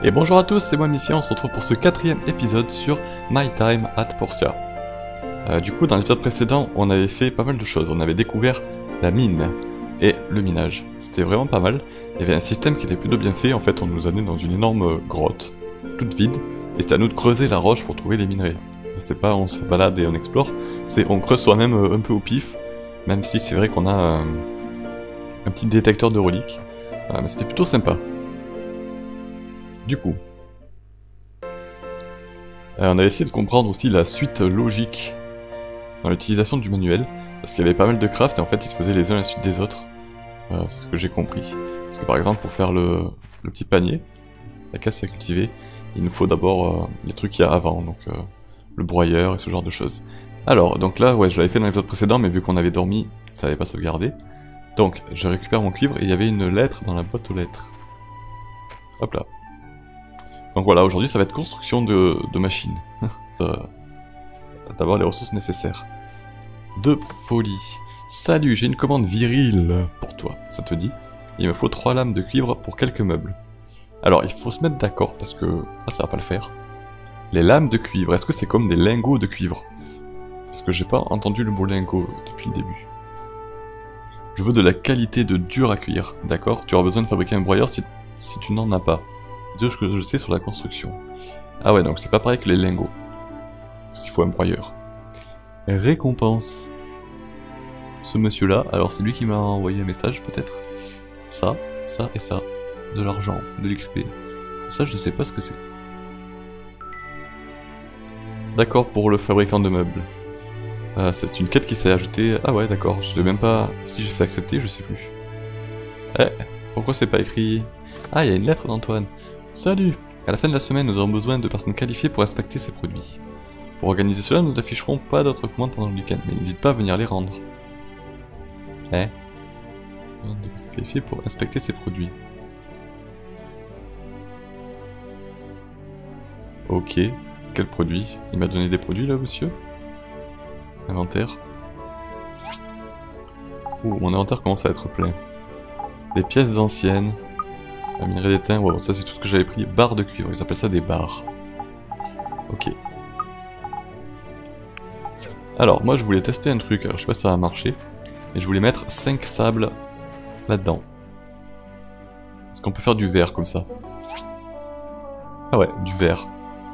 Et bonjour à tous, c'est moi Missia, on se retrouve pour ce 4ème épisode sur My Time at Portia. Du coup, dans l'épisode précédent, on avait fait pas mal de choses. On avait découvert la mine et le minage. C'était vraiment pas mal. Il y avait un système qui était plutôt bien fait. En fait, on nous amenait dans une énorme grotte, toute vide, et c'était à nous de creuser la roche pour trouver les minerais. C'était pas on se balade et on explore, c'est on creuse soi-même un peu au pif, même si c'est vrai qu'on a un petit détecteur de reliques. Mais c'était plutôt sympa. Du coup, on a essayé de comprendre aussi la suite logique dans l'utilisation du manuel, parce qu'il y avait pas mal de craft et en fait ils se faisaient les uns à la suite des autres. C'est ce que j'ai compris. Parce que par exemple pour faire le petit panier, la casse à cultiver, il nous faut d'abord les trucs qu'il y a avant, donc le broyeur et ce genre de choses. Alors, donc là, ouais, je l'avais fait dans l'épisode précédent, mais vu qu'on avait dormi, ça n'avait pas sauvegardé. Donc, je récupère mon cuivre et il y avait une lettre dans la boîte aux lettres. Hop là. Donc voilà, aujourd'hui ça va être construction de machines. D'avoir les ressources nécessaires. De poli. Salut, j'ai une commande virile pour toi, ça te dit? Il me faut 3 lames de cuivre pour quelques meubles. Alors, il faut se mettre d'accord parce que ça va pas le faire. Les lames de cuivre, est-ce que c'est comme des lingots de cuivre? Parce que j'ai pas entendu le mot lingot depuis le début. Je veux de la qualité de dur à cuire, d'accord? Tu auras besoin de fabriquer un broyeur si tu n'en as pas. C'est ce que je sais sur la construction. Ah ouais, donc c'est pas pareil que les lingots. Parce qu'il faut un broyeur. Récompense. Ce monsieur-là, alors c'est lui qui m'a envoyé un message peut-être. Ça, ça et ça. De l'argent, de l'XP. Ça, je sais pas ce que c'est. D'accord pour le fabricant de meubles. C'est une quête qui s'est ajoutée... Ah ouais, d'accord, je sais même pas... Si j'ai fait accepter, je sais plus. Pourquoi c'est pas écrit... Ah, il y a une lettre d'Antoine. Salut! À la fin de la semaine, nous aurons besoin de personnes qualifiées pour inspecter ces produits. Pour organiser cela, nous n'afficherons pas d'autres commandes pendant le week-end, mais n'hésite pas à venir les rendre. De personnes qualifiées pour inspecter ces produits. Ok. Quel produit? Il m'a donné des produits là, monsieur? Inventaire. Ouh, mon inventaire commence à être plein. Des pièces anciennes. Un minerai d'étain, wow, ça c'est tout ce que j'avais pris. Barres de cuivre, ils appellent ça des barres. Ok. Alors, moi je voulais tester un truc, alors je sais pas si ça va marcher. Mais je voulais mettre 5 sables là-dedans. Est-ce qu'on peut faire du verre comme ça? Ah ouais, du verre.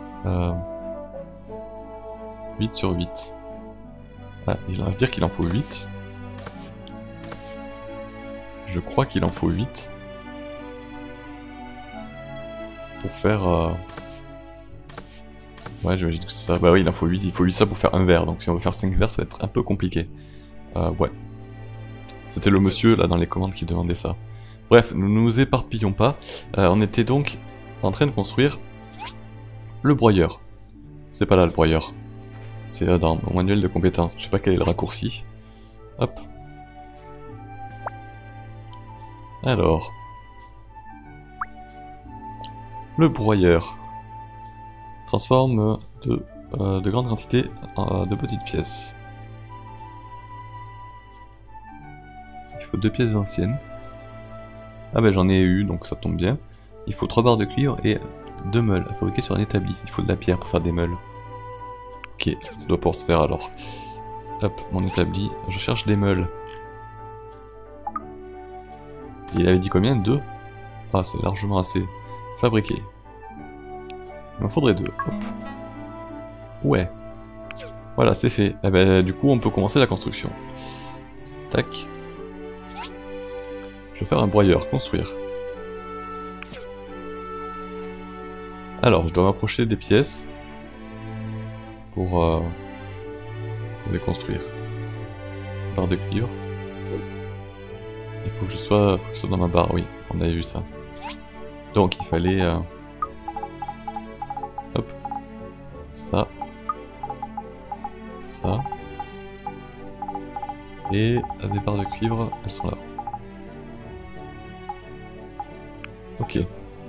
8 sur 8. Ah, il va dire qu'il en faut 8. Je crois qu'il en faut 8. Pour faire... Ouais, j'imagine que c'est ça. Bah oui, il en faut 8. Il faut 8 ça pour faire un verre. Donc si on veut faire 5 verres, ça va être un peu compliqué. Ouais. C'était le monsieur, là, dans les commandes qui demandait ça. Bref, nous nous éparpillons pas. On était donc en train de construire le broyeur. C'est pas là, le broyeur. C'est là, dans mon manuel de compétences. Je sais pas quel est le raccourci. Hop. Alors... Le broyeur transforme de grandes quantités de petites pièces. Il faut 2 pièces anciennes. Ah ben j'en ai eu, donc ça tombe bien. Il faut 3 barres de cuivre et 2 meules à fabriquer sur un établi. Il faut de la pierre pour faire des meules. Ok, ça doit pouvoir se faire alors. Hop, mon établi. Je cherche des meules. Il avait dit combien? 2? Ah, c'est largement assez. Fabriquer. Il m'en faudrait 2. Hop. Ouais. Voilà, c'est fait. Eh ben, du coup, on peut commencer la construction. Tac. Je vais faire un broyeur. Construire. Alors, je dois m'approcher des pièces pour les construire. Barre de cuivre. Il faut que je sois, faut que ce soit dans ma barre, oui, on avait vu ça. Donc il fallait... hop. Ça. Ça. Et des barres de cuivre, elles sont là. Ok.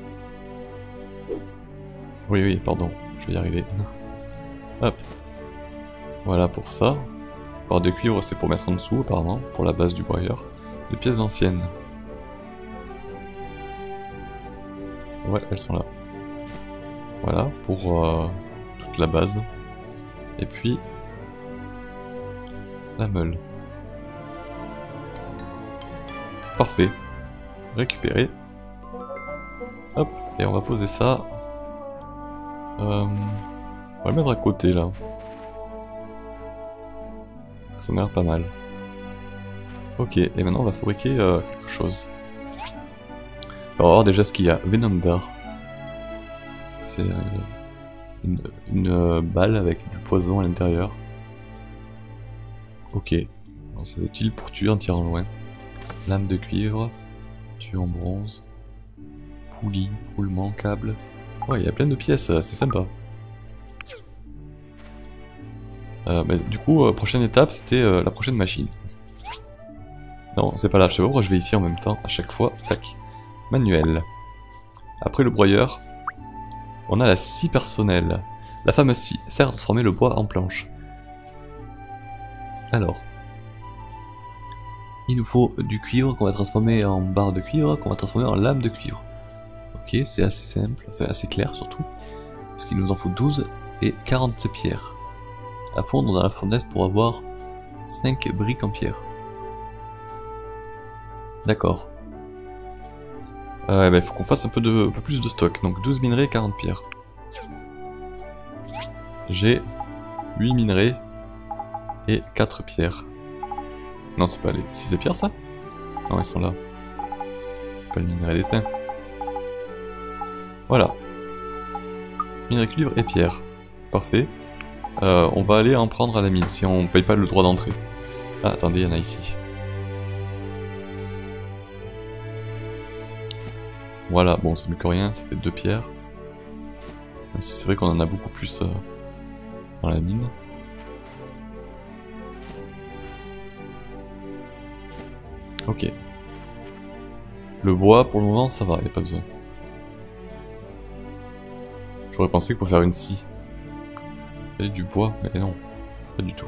Oui, pardon, je vais y arriver. Hop. Voilà pour ça. Barre de cuivre, c'est pour mettre en dessous, apparemment, pour la base du broyeur. Des pièces anciennes. Ouais, elles sont là. Voilà, pour toute la base. Et puis... la meule. Parfait. Récupérer. Hop, et on va poser ça. On va le mettre à côté là. Ça m'a l'air pas mal. Ok, et maintenant on va fabriquer quelque chose. On va voir déjà ce qu'il y a. Venom d'art. C'est une balle avec du poison à l'intérieur. Ok. C'est utile pour tuer en tirant loin. Lame de cuivre. Tuer en bronze. Poulie, roulement, câble. Ouais, il y a plein de pièces, c'est sympa. Du coup, prochaine étape, c'était la prochaine machine. Non, c'est pas là, je sais pas pourquoi je vais ici en même temps, à chaque fois. Tac. Manuel. Après le broyeur, on a la scie personnelle. La fameuse scie sert à transformer le bois en planche. Alors, il nous faut du cuivre qu'on va transformer en barre de cuivre, qu'on va transformer en lame de cuivre. Ok, c'est assez simple, enfin assez clair surtout. Parce qu'il nous en faut 12 et 40 pierres. À fondre dans la fournaise pour avoir 5 briques en pierre. D'accord. Il faut qu'on fasse un peu plus de stock. Donc 12 minerais et 40 pierres. J'ai 8 minerais et 4 pierres. Non, c'est pas les 6 pierres ça? Non, ils sont là. C'est pas le minerai d'étain. Voilà. Minerai cuivre et pierre. Parfait. On va aller en prendre à la mine si on paye pas le droit d'entrée. Ah, attendez, il y en a ici. Voilà, bon, c'est mieux que rien, ça fait 2 pierres. Même si c'est vrai qu'on en a beaucoup plus dans la mine. Ok. Le bois, pour le moment, ça va, il n'y a pas besoin. J'aurais pensé que pour faire une scie, il fallait du bois, mais non, pas du tout.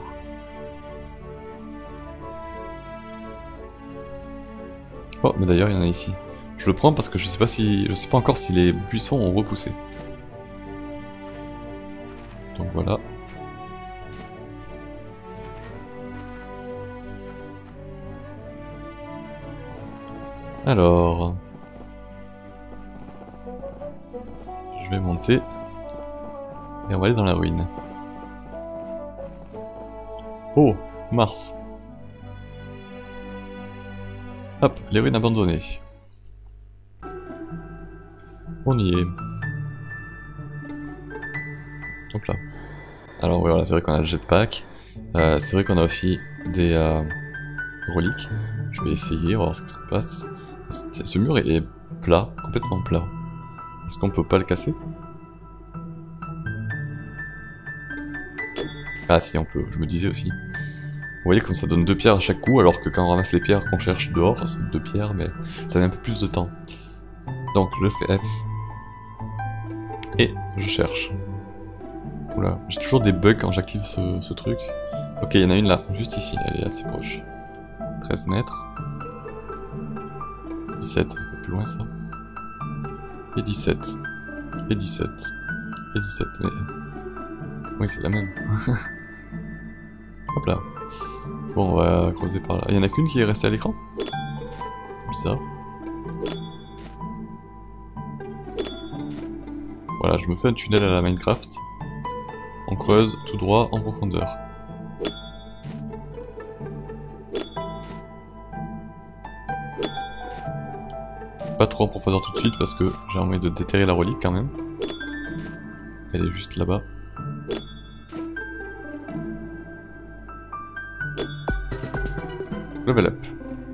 Oh, mais d'ailleurs, il y en a ici. Je le prends parce que je sais pas encore si les buissons ont repoussé. Donc voilà. Alors, je vais monter et on va aller dans la ruine. Oh, Mars. Hop, les ruines abandonnées. On y est. Hop là. Alors voilà, c'est vrai qu'on a le jetpack. C'est vrai qu'on a aussi des reliques. Je vais essayer, on va voir ce qui se passe. Ce mur est plat, complètement plat. Est-ce qu'on peut pas le casser? Ah si, on peut, je me disais aussi. Vous voyez comme ça donne 2 pierres à chaque coup, alors que quand on ramasse les pierres qu'on cherche dehors, c'est 2 pierres, mais ça met un peu plus de temps. Donc je fais F. Et je cherche. Oula, j'ai toujours des bugs quand j'active ce truc. Ok, il y en a une là, juste ici, elle est assez proche. 13 mètres. 17, c'est un peu plus loin ça. Et 17. Et 17. Et 17, mais... Oui, c'est la même. Hop là. Bon, on va creuser par là. Il y en a qu'une qui est restée à l'écran? Bizarre. Voilà, je me fais un tunnel à la Minecraft. On creuse tout droit en profondeur. Pas trop en profondeur tout de suite parce que j'ai envie de déterrer la relique quand même. Elle est juste là-bas. Level up.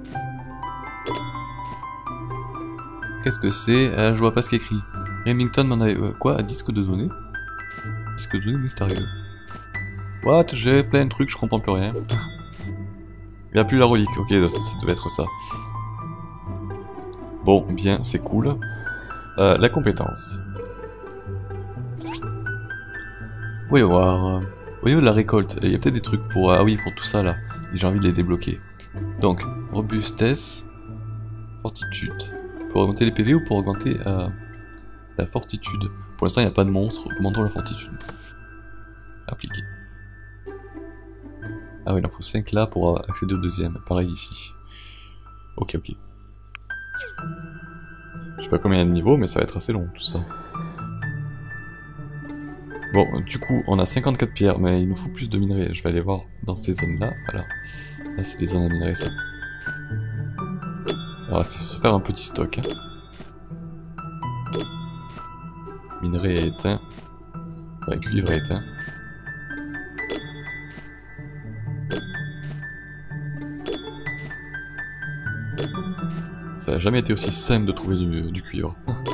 Qu'est-ce que c'est? Je vois pas ce qui est écrit. Remington m'en avait... quoi? Un disque de données? Disque de données mystérieux. What? J'ai plein de trucs, je comprends plus rien. Il n'y a plus la relique. Ok, ça devait être ça. Bon, bien, c'est cool. La compétence. Voyons voir. Au niveau de la récolte, il y a peut-être des trucs pour... ah oui, pour tout ça là. J'ai envie de les débloquer. Donc, robustesse, fortitude. Pour augmenter les PV ou pour augmenter la fortitude? Pour l'instant, il n'y a pas de monstre. Augmentons la fortitude. Appliquer. Ah oui, il en faut 5 là pour accéder au deuxième. Pareil ici. Ok, ok. Je sais pas combien il y a de niveaux, mais ça va être assez long tout ça. Bon, du coup, on a 54 pierres, mais il nous faut plus de minerais. Je vais aller voir dans ces zones-là. Voilà. Là, c'est des zones à minerais, ça. Alors, il faut se faire un petit stock. Hein. Minerai est éteint. Cuivre est éteint. Ça n'a jamais été aussi simple de trouver du cuivre.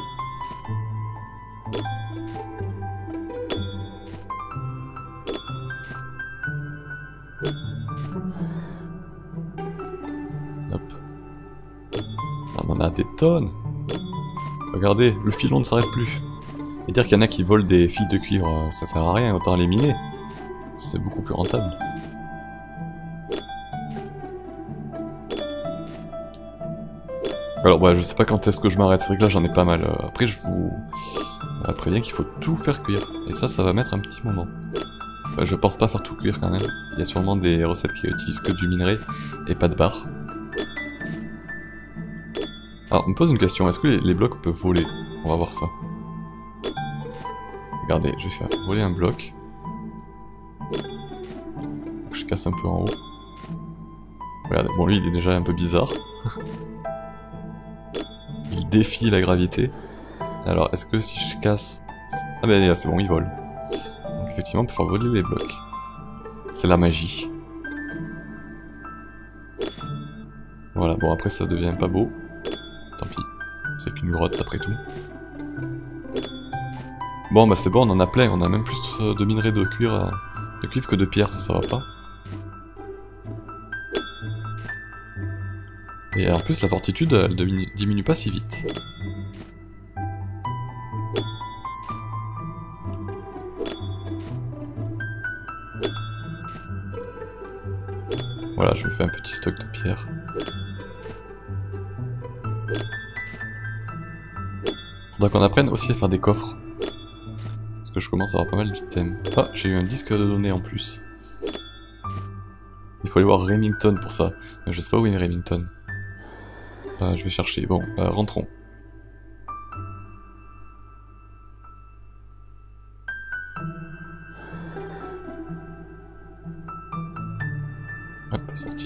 Hop. On en a des tonnes. Regardez, le filon ne s'arrête plus. Et dire qu'il y en a qui volent des fils de cuivre, ça sert à rien, autant les miner. C'est beaucoup plus rentable. Alors ouais, je sais pas quand est-ce que je m'arrête, c'est vrai que là j'en ai pas mal. Après je vous préviens qu'il faut tout faire cuire. Et ça va mettre un petit moment. Je pense pas faire tout cuire quand même. Il y a sûrement des recettes qui utilisent que du minerai et pas de barre. Alors on me pose une question, est-ce que les blocs peuvent voler? On va voir ça. Regardez, je vais faire voler un bloc. Je casse un peu en haut. Regardez, bon lui il est déjà un peu bizarre. Il défie la gravité. Alors est-ce que si je casse... Ah ben c'est bon, il vole. Donc effectivement on peut faire voler les blocs. C'est la magie. Voilà, bon après ça devient pas beau. Tant pis, c'est qu'une grotte après tout. Bon bah c'est bon, on en a plein, on a même plus de minerais de cuivre que de pierre, ça va pas. Et en plus la fortitude, elle diminue pas si vite. Voilà, je me fais un petit stock de pierres. Faudra qu'on apprenne aussi à faire des coffres. Parce que je commence à avoir pas mal d'items. Ah, j'ai eu un disque de données en plus. Il faut aller voir Remington pour ça. Je sais pas où est Remington. Je vais chercher. Bon, rentrons. Hop, sortir.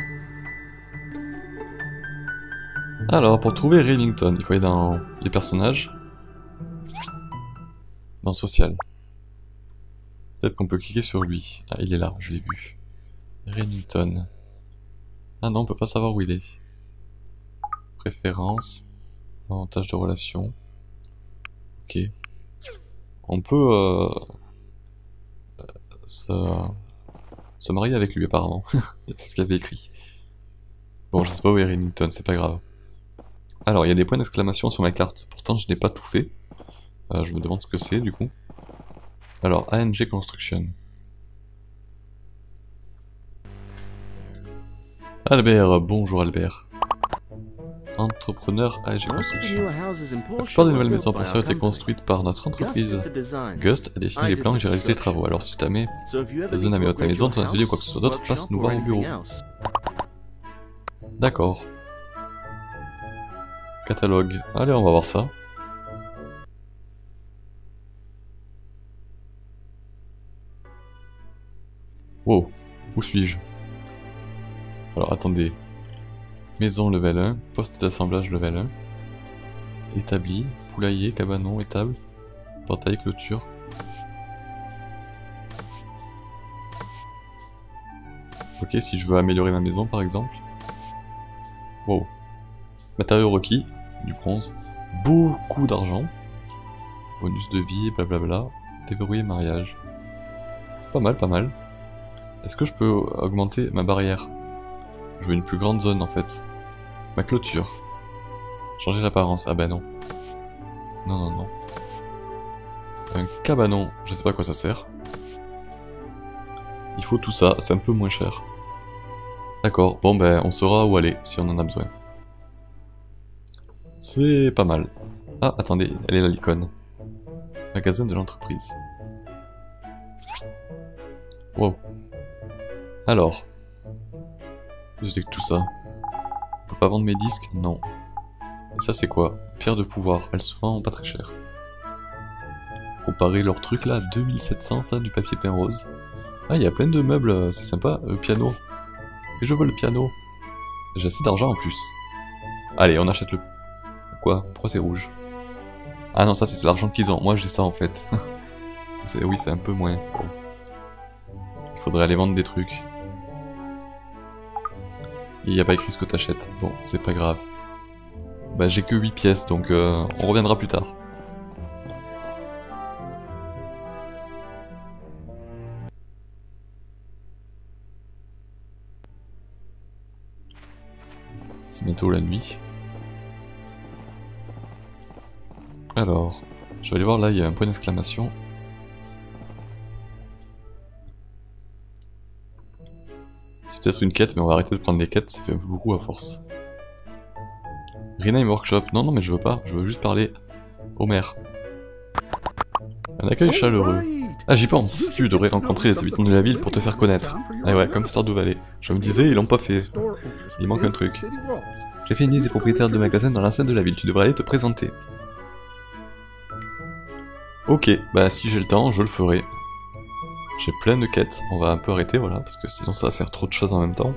Alors, pour trouver Remington, il faut aller dans les personnages. Dans Social. Peut-être qu'on peut cliquer sur lui. Ah, il est là, je l'ai vu. Remington. Ah non, on peut pas savoir où il est. Préférences. Avantages de relation. Ok. On peut se marier avec lui apparemment. C'est ce qu'il avait écrit. Bon, je sais pas où est Remington, c'est pas grave. Alors, il y a des points d'exclamation sur ma carte. Pourtant, je n'ai pas tout fait. Je me demande ce que c'est du coup. Alors, ANG Construction. Albert, bonjour Albert. Entrepreneur ANG Construction. La plupart des nouvelles maisons pensionnelles ont été construites par notre entreprise. Gust a dessiné les plans et j'ai réalisé les travaux. Alors si jamais tu as besoin d'améliorer ta maison, ton atelier ou quoi que ce soit d'autre, passe nous voir au bureau. D'accord. Catalogue. Allez, on va voir ça. Wow, où suis-je? Alors attendez. Maison level 1, poste d'assemblage level 1. Établi, poulailler, cabanon, étable, portail, clôture. Ok, si je veux améliorer ma maison par exemple. Wow. Matériaux requis, du bronze, beaucoup d'argent. Bonus de vie, blablabla. Déverrouiller mariage. Pas mal, pas mal. Est-ce que je peux augmenter ma barrière? Je veux une plus grande zone en fait. Ma clôture. Changer l'apparence. Ah bah non. Non, non, non. Un cabanon. Je sais pas à quoi ça sert. Il faut tout ça. C'est un peu moins cher. D'accord. Bon ben on saura où aller si on en a besoin. C'est pas mal. Ah attendez. Elle est là l'icône. Magasin de l'entreprise. Wow. Alors. C'est que tout ça. On peut pas vendre mes disques? Non. Et ça c'est quoi? Pierre de pouvoir. Elles se vendent pas très cher. Comparer leur truc là, 2700, ça, du papier peint rose. Ah, il y a plein de meubles, c'est sympa. Piano. Et je veux le piano. J'ai assez d'argent en plus. Allez, on achète le... Quoi? Pourquoi c'est rouge? Ah non, ça c'est l'argent qu'ils ont. Moi j'ai ça en fait. Oui, c'est un peu moins. Bon. Il faudrait aller vendre des trucs. Il n'y a pas écrit ce que t'achètes. Bon, c'est pas grave. Bah j'ai que 8 pièces, donc on reviendra plus tard. C'est bientôt la nuit. Alors, je vais aller voir là, il y a un point d'exclamation. C'est peut-être une quête, mais on va arrêter de prendre des quêtes, ça fait beaucoup à force. Rename Workshop, non, non, mais je veux pas, je veux juste parler au maire. Un accueil chaleureux. Ah, j'y pense, tu devrais rencontrer les habitants de la ville pour te faire connaître. Ah ouais, comme Stardew Valley. Je me disais, ils l'ont pas fait. Il manque un truc. J'ai fait une liste des propriétaires de magasins dans l'enceinte de la ville, tu devrais aller te présenter. Ok, bah si j'ai le temps, je le ferai. J'ai plein de quêtes, on va un peu arrêter, voilà, parce que sinon ça va faire trop de choses en même temps.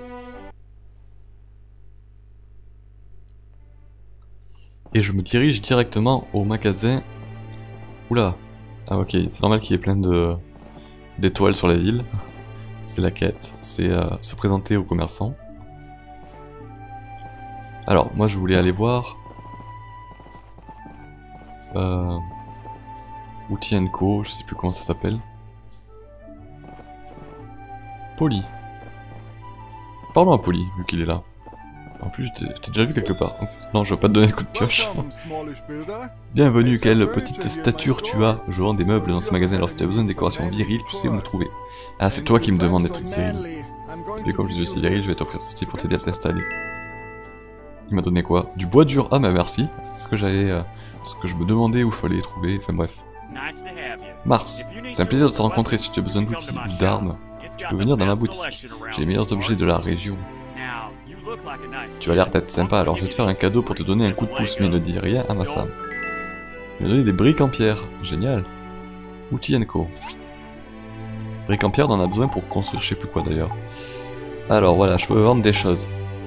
Et je me dirige directement au magasin... Oula. Ah ok, c'est normal qu'il y ait plein d'étoiles sur la ville. C'est la quête, c'est se présenter aux commerçants. Alors, moi je voulais aller voir... Outils & Co, je sais plus comment ça s'appelle. Polly. Parlons à Polly, vu qu'il est là. En plus, je t'ai déjà vu quelque part. Non, je vais pas te donner le coup de pioche. Bienvenue, quelle petite stature tu as. Je vends des meubles dans ce magasin, alors si tu as besoin de décoration virile, tu sais où me trouver. Ah, c'est toi qui me demandes des trucs virils. Et comme je suis aussi viril, je vais t'offrir ceci pour t'aider à t'installer. Il m'a donné quoi? Du bois dur. Ah, mais merci. C'est ce que j'avais... ce que je me demandais où il fallait trouver. Enfin bref. Mars, c'est un plaisir de te rencontrer. Si tu as besoin d'outils ou d'armes, tu peux venir dans ma boutique. J'ai les meilleurs objets de la région. Tu as l'air d'être sympa, alors je vais te faire un cadeau pour te donner un coup de pouce, mais ne dis rien à ma femme. Tu m'as donné des briques en pierre. Génial. Outils & Co. Briques en pierre, on en a besoin pour construire je sais plus quoi d'ailleurs. Alors voilà, je peux vendre des choses.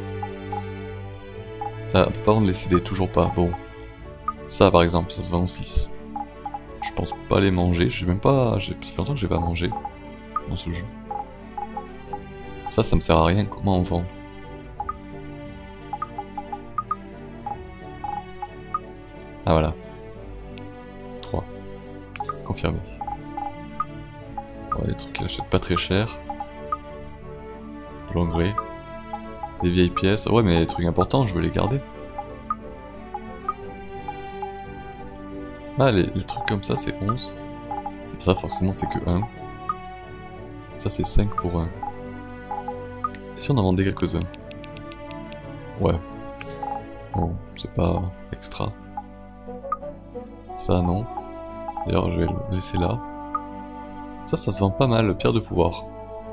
Ah, on peut pas vendre les CD, toujours pas. Bon. Ça par exemple, ça se vend 6. Je pense pas les manger, j'ai même pas... Ça fait longtemps que j'ai pas mangé dans ce jeu. Ça me sert à rien, comment on vend? Ah voilà. 3. Confirmé. Ouais, des trucs qu'ils achètent pas très cher. De l'engrais. Des vieilles pièces. Ouais, mais les trucs importants, je veux les garder. Ah, les trucs comme ça, c'est 11. Ça, forcément, c'est que 1. Ça, c'est 5 pour 1. Et si on en vendait quelques-uns? Ouais. Bon, c'est pas extra. Ça, non. D'ailleurs, je vais le laisser là. Ça se vend pas mal, pierre de pouvoir.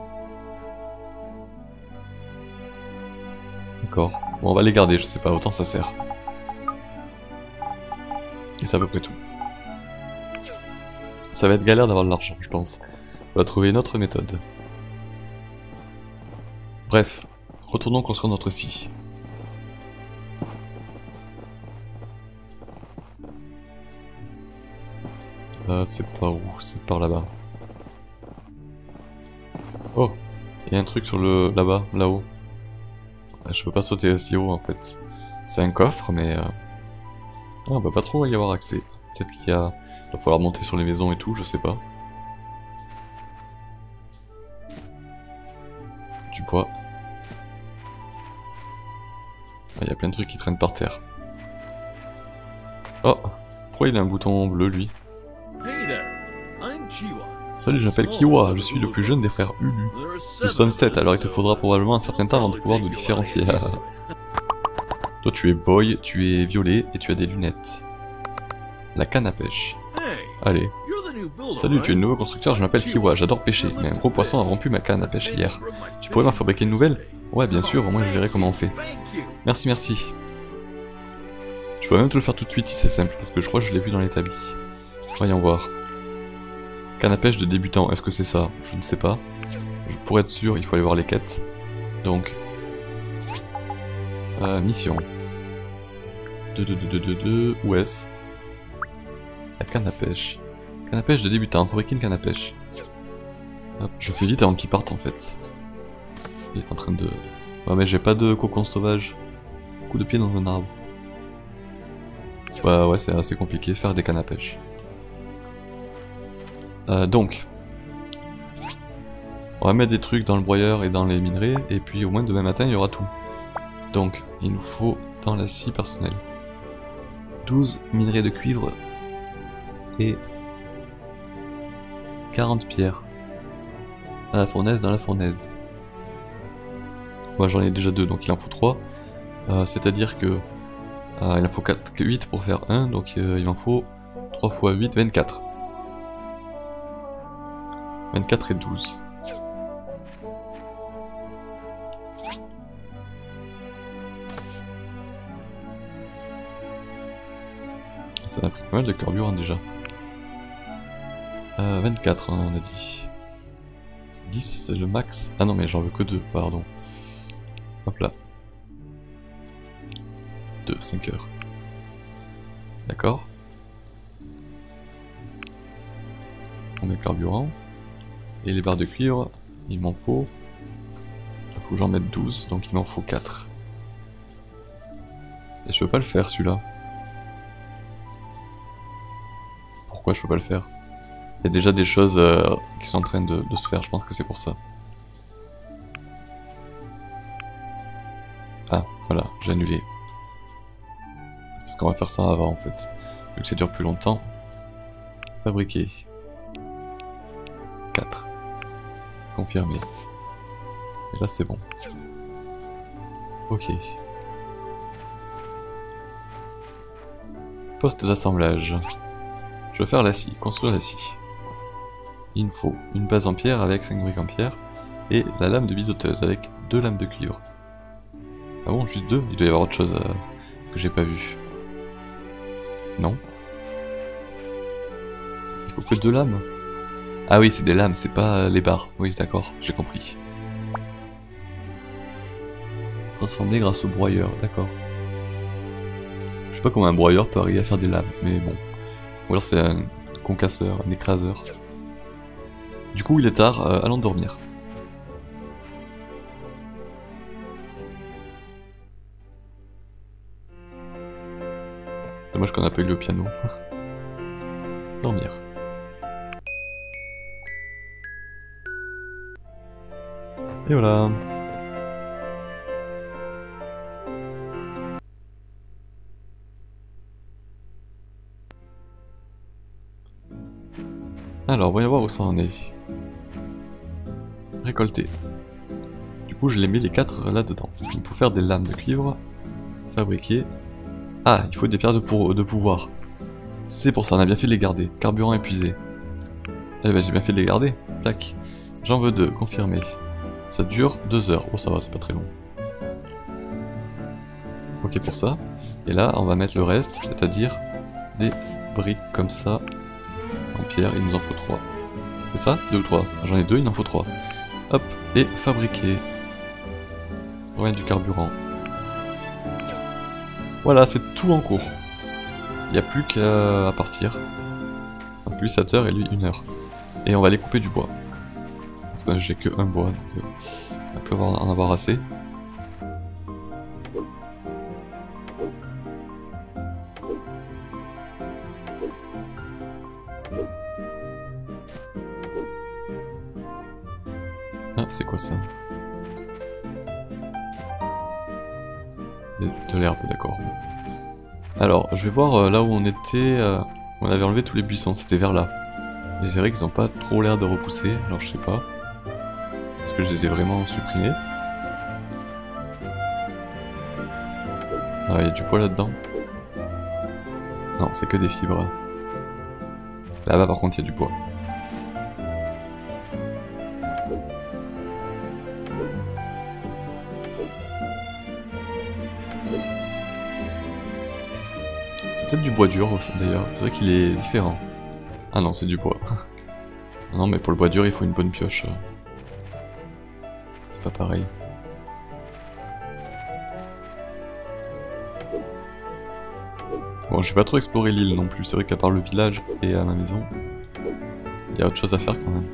D'accord. Bon, on va les garder, je sais pas, autant ça sert. Et c'est à peu près tout. Ça va être galère d'avoir de l'argent, je pense. On va trouver une autre méthode. Bref, retournons construire notre scie. C'est par où? C'est par là-bas. Oh, il y a un truc sur le... là-bas, là-haut. Je peux pas sauter si haut en fait. C'est un coffre, mais... Ah, on va pas trop y avoir accès. Peut-être qu'il va falloir monter sur les maisons et tout, je sais pas. Du bois. Il y a plein de trucs qui traînent par terre. Oh, pourquoi il a un bouton bleu lui? Salut, je m'appelle Kiwa, je suis le plus jeune des frères Ulu. Nous sommes 7, alors il te faudra probablement un certain temps avant de pouvoir nous différencier. Toi tu es boy, tu es violet et tu as des lunettes. La canne à pêche. Allez. Salut, tu es le nouveau constructeur, je m'appelle Kiwa, j'adore pêcher, mais un gros poisson a rompu ma canne à pêche hier. Tu pourrais m'en fabriquer une nouvelle? Ouais, bien sûr, au moins je verrai comment on fait. Merci, merci. Je peux même te le faire tout de suite si c'est simple, parce que je crois que je l'ai vu dans l'établi. Voyons voir. Canne à pêche de débutant, est-ce que c'est ça? Je ne sais pas. Pour être sûr, il faut aller voir les quêtes. Donc... mission. Où est-ce? La canne à pêche. Canne à pêche de débutant, fabriquer une canne à pêche. Hop, je fais vite avant qu'il parte en fait. Il est en train de... Ouais mais j'ai pas de cocon sauvage. Coup de pied dans un arbre. Ouais c'est assez compliqué de faire des cannes à pêche. Donc... On va mettre des trucs dans le broyeur et dans les minerais, et puis au moins demain matin il y aura tout. Donc, il nous faut dans la scie personnelle 12 minerais de cuivre et 40 pierres. À la fournaise, dans la fournaise. Moi j'en ai déjà 2, donc il en faut 3. C'est-à-dire que il en faut 8 pour faire 1, donc il en faut 3 fois 8, 24. 24 et 12. Ça a pris pas mal de carburant déjà. 24 on a dit. 10 c'est le max. Ah non mais j'en veux que 2, pardon. Hop là. 2, 5 heures. D'accord. On met le carburant. Et les barres de cuivre, il m'en faut. Il faut que j'en mette 12, donc il m'en faut 4. Et je peux pas le faire celui-là. Pourquoi je peux pas le faire? Il y a déjà des choses qui sont en train de se faire, je pense que c'est pour ça. Ah, voilà, j'ai annulé. Parce qu'on va faire ça avant en fait. Vu que ça dure plus longtemps. Fabriquer. 4. Confirmer. Et là c'est bon. Ok. Poste d'assemblage. Je vais faire la scie, construire la scie. Il me faut une base en pierre avec 5 briques en pierre et la lame de biseauteuse avec 2 lames de cuivre. Ah bon, juste 2? Il doit y avoir autre chose que j'ai pas vu. Non? Il faut que 2 lames? Ah oui, c'est des lames, c'est pas les barres. Oui, d'accord, j'ai compris. Transformer grâce au broyeur, d'accord. Je sais pas comment un broyeur peut arriver à faire des lames, mais bon. Ou alors c'est un concasseur, un écraseur. Du coup il est tard, allons dormir. Dommage qu'on n'a pas eu le piano. Dormir. Et voilà. Alors, voyons voir où ça en est. Récolter. Du coup, je les mets les 4 là-dedans. Il faut faire des lames de cuivre. Fabriquer. Ah, il faut des pierres de pouvoir. C'est pour ça, on a bien fait de les garder. Carburant épuisé. Eh ben, j'ai bien fait de les garder. Tac. J'en veux 2, confirmé. Ça dure 2 heures. Oh, ça va, c'est pas très long. Ok pour ça. Et là, on va mettre le reste, c'est-à-dire des briques comme ça. En pierre, il nous en faut 3. C'est ça? 2 ou 3? J'en ai 2, il en faut 3. Hop, et fabriquer. Ouais, du carburant. Voilà, c'est tout en cours. Il n'y a plus qu'à partir. Donc lui 7 heures et lui 1 heure. Et on va aller couper du bois. Parce que j'ai que un bois, donc on peut en avoir assez. Ah, c'est quoi ça? De l'herbe, d'accord. Alors, je vais voir là où on était. On avait enlevé tous les buissons, c'était vers là. Et c'est vrai qu'ils n'ont pas trop l'air de repousser, alors je sais pas. Est-ce que je les ai vraiment supprimés? Ah, il y a du poids là-dedans. Non, c'est que des fibres. Là-bas par contre il y a du bois. C'est peut-être du bois dur d'ailleurs, c'est vrai qu'il est différent. Ah non, c'est du bois. Non mais pour le bois dur il faut une bonne pioche. C'est pas pareil. Bon, j'ai pas trop exploré l'île non plus, c'est vrai qu'à part le village et à ma maison, il y a autre chose à faire quand même.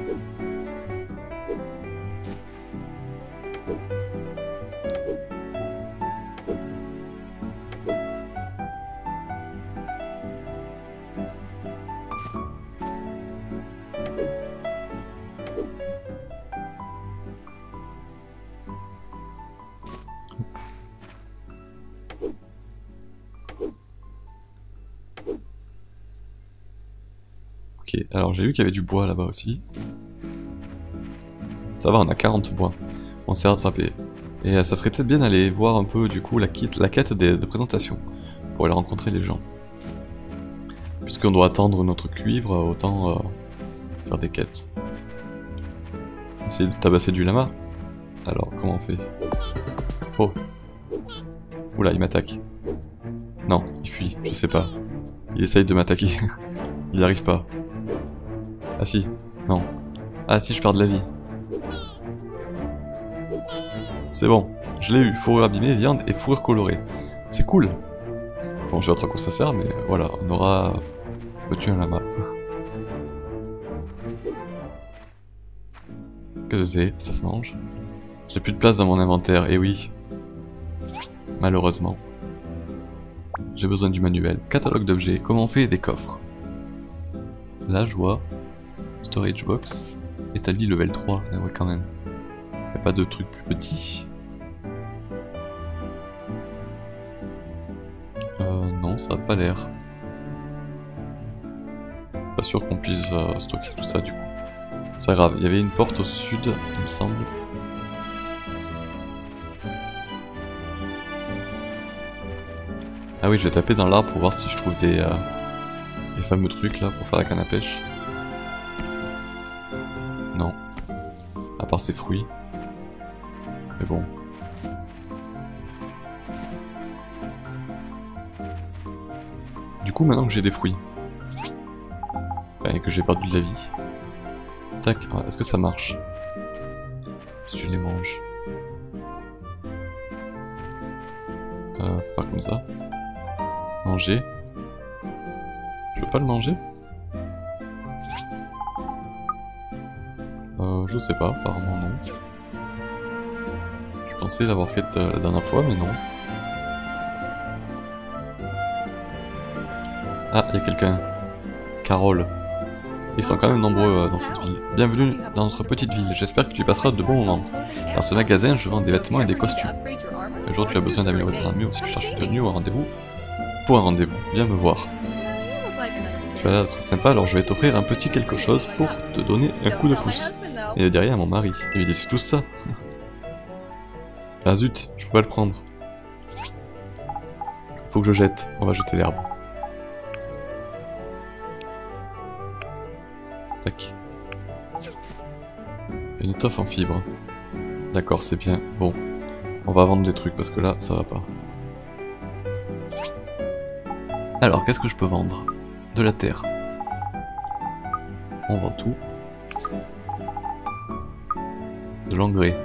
Ok, alors j'ai vu qu'il y avait du bois là-bas aussi. Ça va, on a 40 bois. On s'est rattrapé. Et ça serait peut-être bien d'aller voir un peu du coup la quête de présentation. Pour aller rencontrer les gens. Puisqu'on doit attendre notre cuivre, autant faire des quêtes. Essayer de tabasser du lama. Alors, comment on fait? Oh. Oula, il m'attaque. Non, il fuit, je sais pas. Il essaye de m'attaquer. Il n'y arrive pas. Ah si, non. Ah si, je perds de la vie. C'est bon, je l'ai eu. Fourrure abîmée, viande et fourrure colorée. C'est cool. Bon, je sais pas trop à quoi ça sert, mais voilà, on aura battu un lama. Que c'est? Ça se mange? J'ai plus de place dans mon inventaire, et oui. Malheureusement. J'ai besoin du manuel. Catalogue d'objets. Comment on fait des coffres? Là, je vois. Storage box. Établi level 3. Ah ouais, quand même. Y'a pas de trucs plus petits? Non, ça a pas l'air. Pas sûr qu'on puisse stocker tout ça du coup. C'est pas grave, il y avait une porte au sud, il me semble. Ah oui, je vais taper dans l'arbre pour voir si je trouve des fameux trucs là pour faire la canne à pêche. Non. À part ces fruits. Mais bon. Du coup, maintenant que j'ai des fruits, et que j'ai perdu de la vie, tac, est-ce que ça marche si je les mange? Faire comme ça. Manger. Je peux pas le manger? Je sais pas, apparemment non. Je pensais l'avoir fait la dernière fois, mais non. Ah, il y a quelqu'un. Carole. Ils sont quand même nombreux dans cette ville. Bienvenue dans notre petite ville, j'espère que tu passeras de bons moments. Dans ce magasin, je vends des vêtements et des costumes. Un jour tu as besoin d'améliorer ton armure ou si tu cherches une tenue ou un rendez-vous. Pour un rendez-vous, viens me voir. Tu as l'air d'être sympa, alors je vais t'offrir un petit quelque chose pour te donner un coup de pouce. Et derrière mon mari. Il me dit tout ça. Ah zut, je peux pas le prendre. Faut que je jette, on va jeter l'herbe. Tac. Une étoffe en fibre. D'accord, c'est bien. Bon, on va vendre des trucs parce que là, ça va pas. Alors, qu'est-ce que je peux vendre? De la terre. On vend tout. De l'engrais.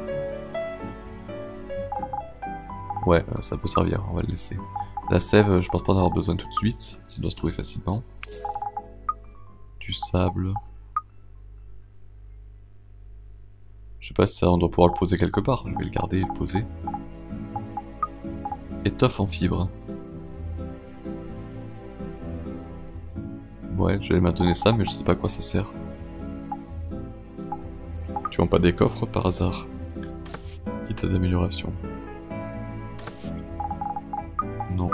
Ouais, ça peut servir, on va le laisser. La sève, je pense pas en avoir besoin tout de suite. Ça doit se trouver facilement. Du sable. Je sais pas si ça, on doit pouvoir le poser quelque part. Je vais le garder et le poser. Étoffe en fibre. Ouais, j'allais m'a donné ça, mais je sais pas à quoi ça sert. Tu vends pas des coffres par hasard? Kit d'amélioration. Non.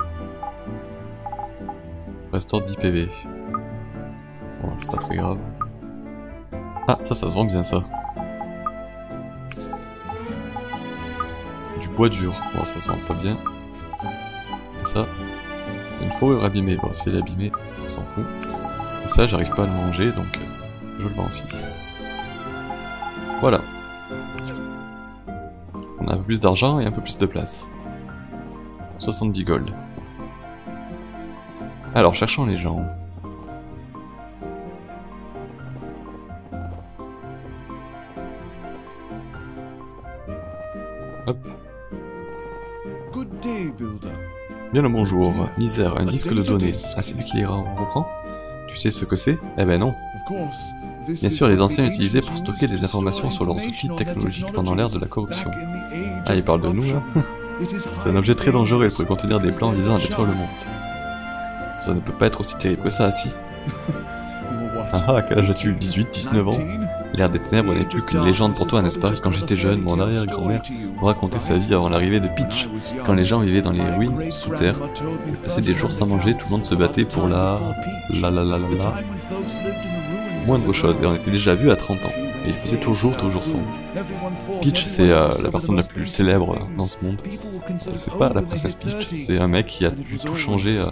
Restaure 10 PV. Bon, c'est pas très grave. Ah, ça se vend bien ça. Du bois dur. Bon, ça se vend pas bien. Et ça, une fourrure abîmée. Bon, si elle est abîmée, on s'en fout. Et Ça, j'arrive pas à le manger, donc je le vends aussi. Voilà. On a un peu plus d'argent et un peu plus de place. 70 gold. Alors, cherchons les gens. Hop. Bien le bonjour. Misère, un disque de données. Ah, c'est lui qui les reprend? Tu sais ce que c'est? Eh ben non. Bien sûr, les anciens utilisaient pour stocker des informations sur leurs outils technologiques pendant l'ère de la corruption. Ah, il parle de nous, là? C'est un objet très dangereux, il pourrait contenir des plans visant à détruire le monde. Ça ne peut pas être aussi terrible que ça, si. Ah, quel âge as-tu? 18, 19 ans? L'ère des ténèbres n'est plus qu'une légende pour toi, n'est-ce pas? Quand j'étais jeune, mon arrière-grand-mère me racontait sa vie avant l'arrivée de Peach. Quand les gens vivaient dans les ruines, sous terre, ils passaient des jours sans manger, tout le monde se battait pour la moindre chose, et on était déjà vu à 30 ans. Et il faisait toujours sombre. Peach, c'est la personne la plus célèbre dans ce monde. C'est pas la princesse Peach, c'est un mec qui a dû tout changer.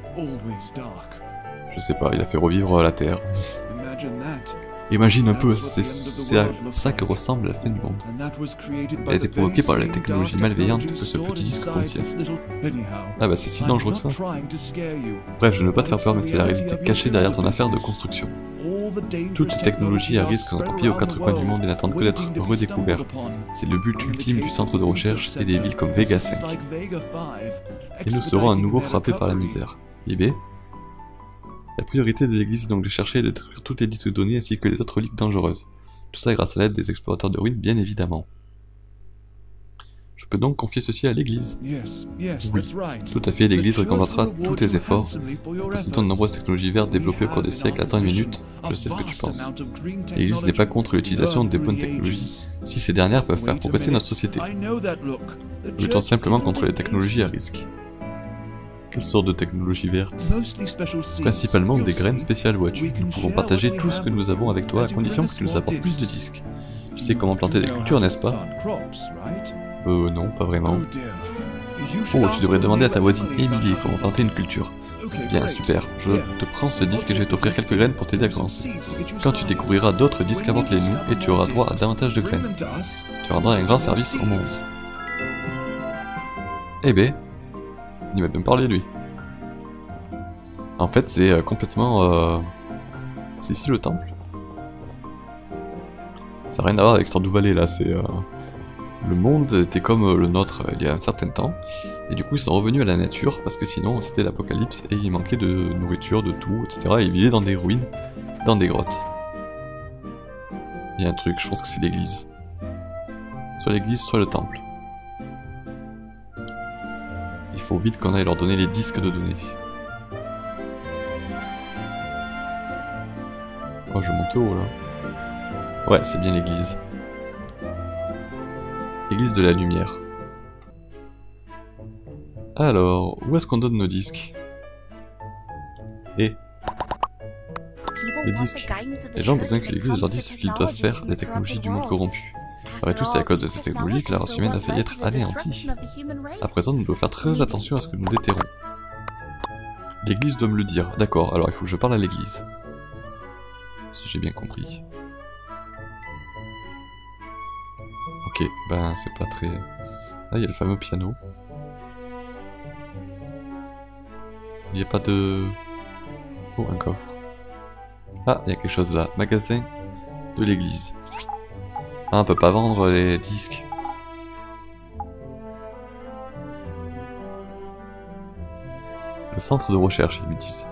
Je sais pas, il a fait revivre la Terre. Imagine un peu, c'est à ça que ressemble la fin du monde. Elle a été provoquée par la technologie malveillante que ce petit disque contient. Ah bah c'est si dangereux que ça. Bref, je ne veux pas te faire peur, mais c'est la réalité cachée derrière ton affaire de construction. Toutes ces technologies à risque sont empiées aux quatre coins du monde et n'attendent que d'être redécouvertes. C'est le but ultime du centre de recherche et des villes comme Vega 5. Et nous serons à nouveau frappés par la misère. IB. La priorité de l'église est donc de chercher et de détruire toutes les disques de données ainsi que les autres reliques dangereuses. Tout ça grâce à l'aide des explorateurs de ruines, bien évidemment. Je peux donc confier ceci à l'église? Oui, tout à fait, l'église récompensera tous tes efforts. Possédant de nombreuses technologies vertes développées au cours des siècles. Attends une minute, je sais ce que tu penses. L'église n'est pas contre l'utilisation des bonnes technologies, si ces dernières peuvent faire progresser notre société. Nous luttons simplement contre les technologies à risque. Quelle sorte de technologie verte? Principalement des graines spéciales, vois-tu. Nous pouvons partager tout ce que nous avons avec toi à condition que tu nous apportes plus de disques. Tu sais comment planter des cultures, n'est-ce pas? Non, pas vraiment. Oh, tu devrais demander à ta voisine Emily comment planter une culture. Bien, super. Je te prends ce disque et je vais t'offrir quelques graines pour t'aider à commencer. Quand tu découvriras d'autres disques, apporte-les-nous et tu auras droit à davantage de graines. Tu rendras un grand service au monde. Eh ben, il va bien me parler, lui. En fait, c'est complètement... C'est ici le temple. Ça n'a rien à voir avec Stardew Valley, là, c'est... Le monde était comme le nôtre il y a un certain temps, et du coup ils sont revenus à la nature, parce que sinon c'était l'apocalypse, et il manquait de nourriture, de tout, etc. Et ils vivaient dans des ruines, dans des grottes. Il y a un truc, je pense que c'est l'église. Soit l'église, soit le temple. Il faut vite qu'on aille leur donner les disques de données. Oh, je monte haut là. Ouais, c'est bien l'église. Église de la lumière. Alors, où est-ce qu'on donne nos disques? Les disques. Les gens ont besoin que l'église leur dise ce qu'ils doivent faire des technologies du monde corrompu. Après tout, c'est à cause de ces technologies que la race humaine a failli être anéantie. À présent, nous devons faire très attention à ce que nous déterrons. L'église doit me le dire. D'accord, alors il faut que je parle à l'église. Si j'ai bien compris. Ok, ben c'est pas très... Là, il y a le fameux piano. Il n'y a pas de... Oh, un coffre. Ah, il y a quelque chose là. Magasin de l'église. Ah, on peut pas vendre les disques. Le centre de recherche, ils me disent.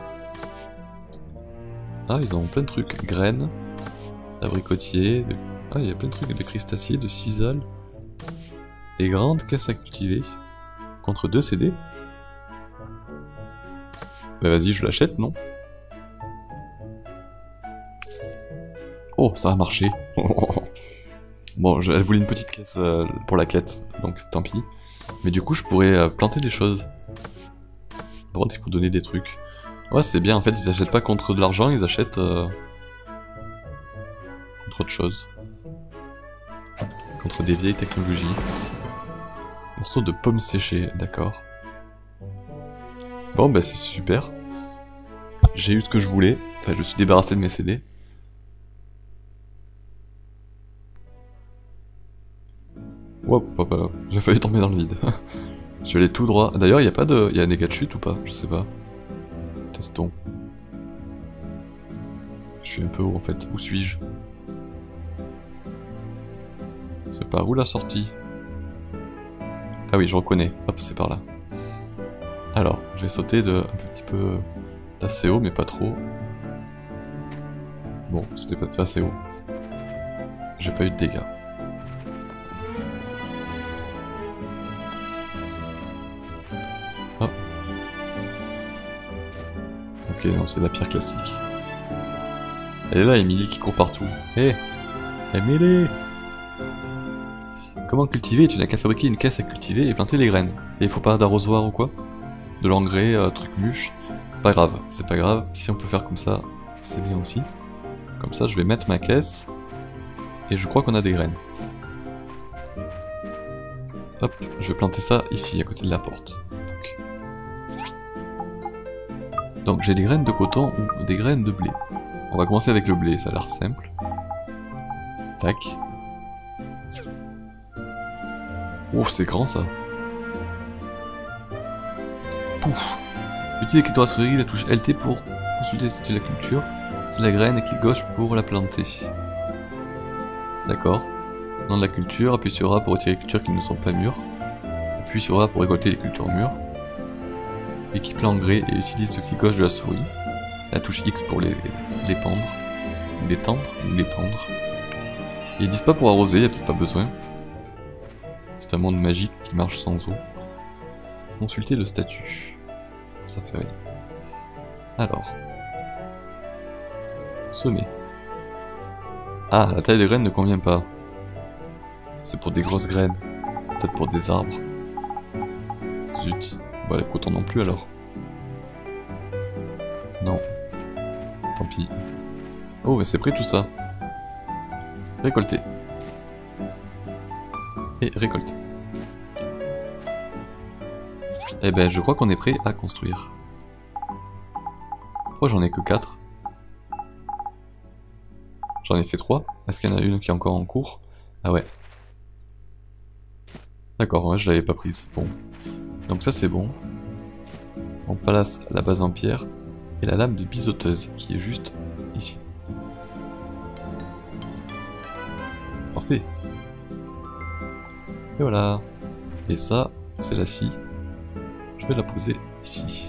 Ah, ils ont plein de trucs. Graines, abricotiers... De... Ah, il y a plein de trucs de crustacés, de cisal. Des grandes caisses à cultiver. Contre 2 CD. Bah vas-y, je l'achète, non? Oh, ça a marché. Bon, elle voulait une petite caisse pour la quête, donc tant pis. Mais du coup, je pourrais planter des choses. Par contre, il faut donner des trucs. Ouais, c'est bien, en fait, ils achètent pas contre de l'argent, ils achètent... contre autre chose. Contre des vieilles technologies. Morceau de pommes séchées, d'accord. Bon bah c'est super. J'ai eu ce que je voulais. Enfin, je suis débarrassé de mes CD. Hop, hop, hop, j'ai failli tomber dans le vide. Je vais aller tout droit. D'ailleurs, il n'y a pas de... Il y a un dégât de chute ou pas? Je sais pas. Testons. Je suis un peu haut en fait. Où suis-je? C'est par où la sortie? Ah oui, je reconnais. Hop, c'est par là. Alors, je vais sauter de un petit peu d'assez haut, mais pas trop. Bon, c'était pas assez haut. J'ai pas eu de dégâts. Hop. Ok, non, c'est la pierre classique. Elle est là, Emily qui court partout. Hé, Emily! Comment cultiver? Tu n'as qu'à fabriquer une caisse à cultiver et planter les graines. Et il faut pas d'arrosoir ou quoi? De l'engrais, truc mûche. Pas grave, c'est pas grave. Si on peut faire comme ça, c'est bien aussi. Comme ça, je vais mettre ma caisse. Et je crois qu'on a des graines. Hop, je vais planter ça ici, à côté de la porte. Donc j'ai des graines de coton ou des graines de blé. On va commencer avec le blé, ça a l'air simple. Tac. Ouf, c'est grand ça. Pouf. Utilisez les clics souris, la touche LT pour consulter si c'est la culture. C'est la graine et clic gauche pour la planter. D'accord. Nom de la culture, appuie sur A pour retirer les cultures qui ne sont pas mûres. Appuie sur A pour récolter les cultures mûres. Équipe l'engrais et utilise le clic gauche de la souris. La touche X pour les pendre. Ou les tendre, ou les pendre. Ils disent pas pour arroser, y a peut-être pas besoin. C'est un monde magique qui marche sans eau. Consultez le statut. Ça fait rien. Alors. Semer. Ah, la taille des graines ne convient pas. C'est pour des grosses graines. Peut-être pour des arbres. Zut. Bah, le coton non plus alors. Non. Tant pis. Oh, mais c'est prêt tout ça. Récolter. Et récolter. Eh ben, je crois qu'on est prêt à construire. Pourquoi j'en ai que 4? J'en ai fait 3. Est-ce qu'il y en a une qui est encore en cours? Ah ouais. D'accord, ouais, je l'avais pas prise. Bon. Donc ça c'est bon. On place la base en pierre et la lame de biseauteuse qui est juste ici. Parfait. Et voilà. Et ça, c'est la scie. Je vais la poser ici.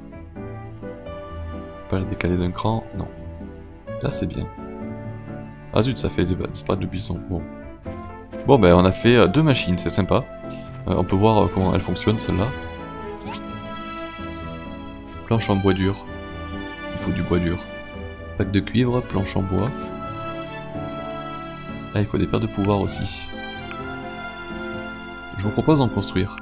Pas la décaler d'un cran, non. Là c'est bien. Ah zut, ça fait disparaître le buisson. Bon. Bon ben on a fait 2 machines, c'est sympa. On peut voir comment elles fonctionnent celle-là. Planche en bois dur. Il faut du bois dur. Pack de cuivre, planche en bois. Ah, il faut des paires de pouvoir aussi. Je vous propose d'en construire.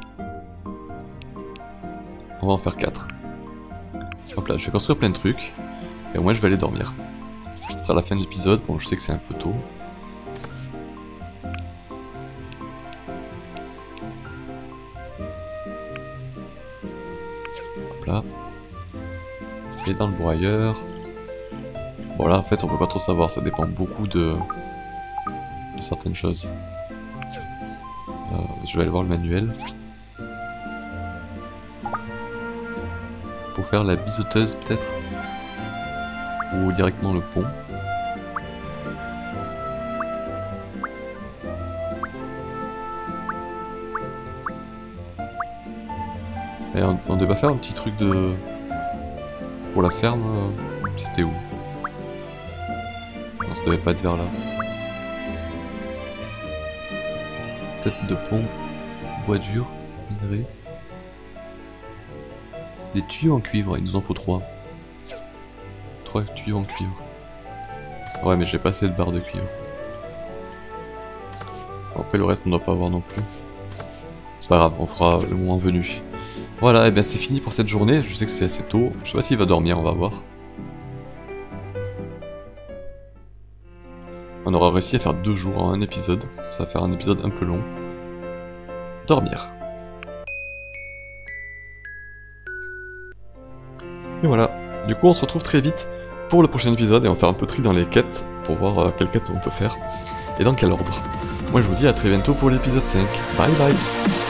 On va en faire 4. Hop là, je vais construire plein de trucs. Et au moins je vais aller dormir. Ce sera la fin de l'épisode. Bon, je sais que c'est un peu tôt. Hop là. Et dans le broyeur. Bon là en fait on peut pas trop savoir, ça dépend beaucoup de certaines choses. Je vais aller voir le manuel. Pour faire la biseauteuse peut-être. Ou directement le pont. Et on devait faire un petit truc de... Pour la ferme, c'était où? Non, ça devait pas être vers là. Tête de pont, bois dur, minerai. Des tuyaux en cuivre, il nous en faut 3. 3 tuyaux en cuivre. Ouais, mais j'ai pas assez de barres de cuivre. Bon, après, le reste, on doit pas avoir non plus. C'est pas grave, on fera le moment venu. Voilà, et bien c'est fini pour cette journée. Je sais que c'est assez tôt. Je sais pas s'il va dormir, on va voir. On aura réussi à faire 2 jours en un épisode. Ça va faire un épisode un peu long. Dormir. Et voilà. Du coup, on se retrouve très vite pour pour le prochain épisode et on va faire un peu de tri dans les quêtes pour voir quelles quêtes on peut faire et dans quel ordre. Moi je vous dis à très bientôt pour l'épisode 5. Bye bye.